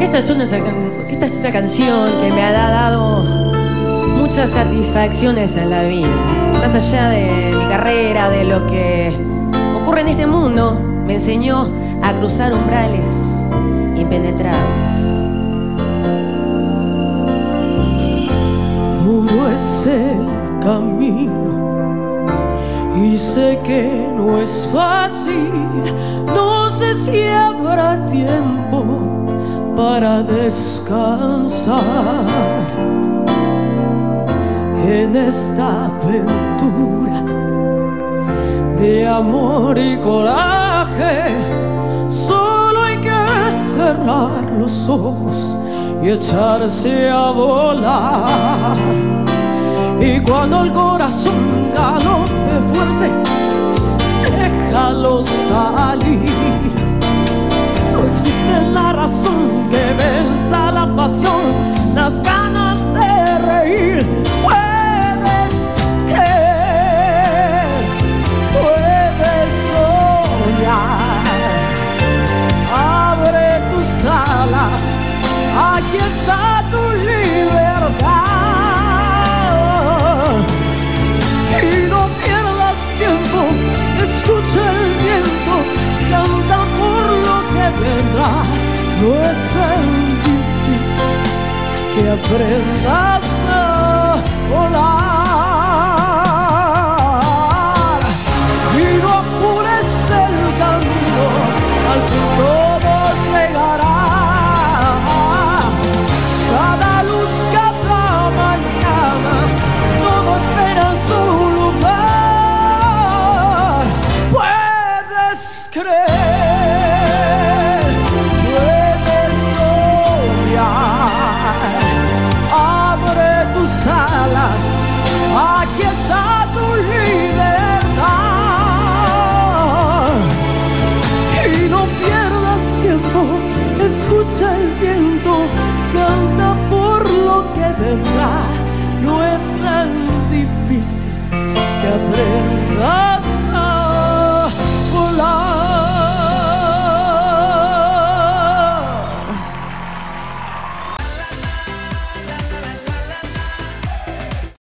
Esta es una canción que me ha dado muchas satisfacciones en la vida. Más allá de mi carrera, de lo que ocurre en este mundo, me enseñó a cruzar umbrales impenetrables. Puro es el camino y sé que no es fácil. No sé si habrá tiempo para descansar en esta aventura de amor y coraje. Solo hay que cerrar los ojos y echarse a volar. Y cuando el corazón galope fuerte, déjalo salir. No existe la razón que venza la pasión, las ganas de reír. Puedes creer, puedes soñar. Abre tus alas, aquí está tu libertad. Y no pierdas tiempo, escucha el viento, canta por lo que vendrá. No es tan difícil que aprendas a volar. Y no apures el camino, al fin todos llegarán. Cada luz, cada mañana, todo espera su lugar. Puedes creer, puedes soñar. Abre tus alas, aquí está tu libertad. Y no pierdas tiempo, escucha el viento, canta por lo que vendrá. No es tan difícil que aprendas